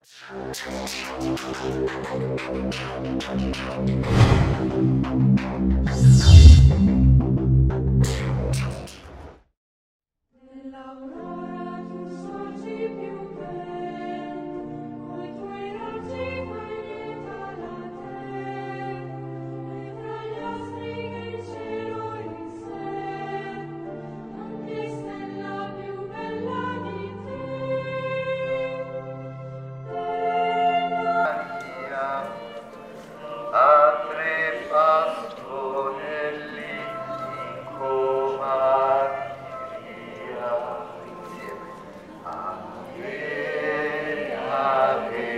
Nell'aurora tu sorgi più ben, coi tuoi raggi fai lieta la terra, e tra gli astri che il cielo insegue, non vi è stella più bella di te. Maria, a tre pastorelli in comardia insieme. Ave, Ave,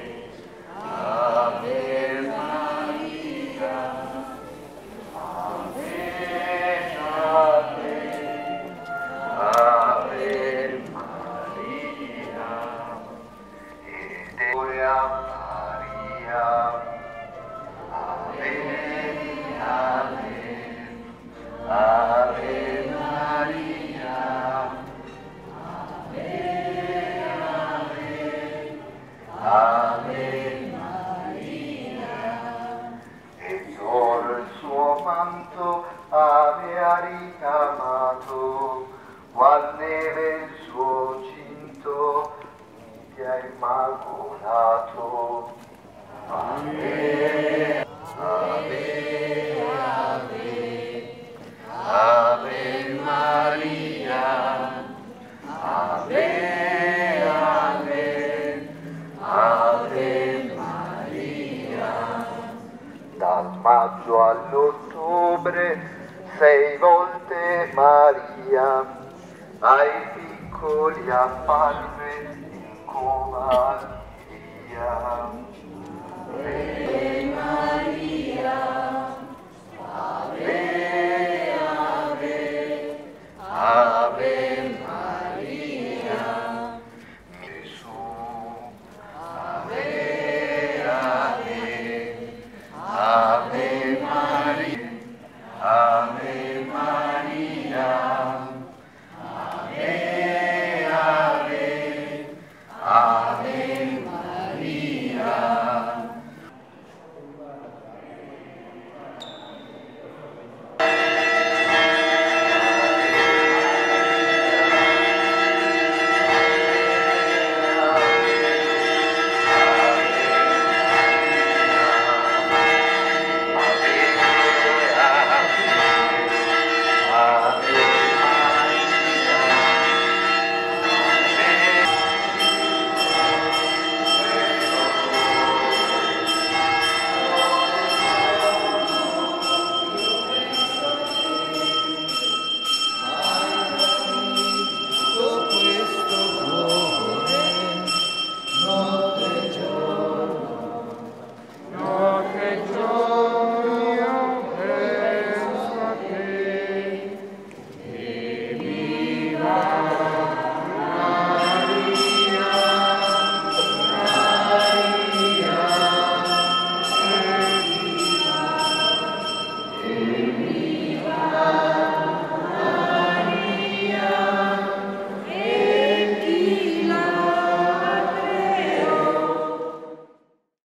Ave Maria, Ave, Ave, Ave Maria. Ed ora Maria, Ave, Ave, Ave Maria, Ave, Ave, Ave Maria. E solo il suo manto avea ricamato, qual neve il suo cinto ti ha immacolato. Ave, Ave, Ave, Ave Maria, Ave, Ave, Ave Maria. Dal maggio all'ottobre 6 volte Maria ai piccoli apparve in comardia.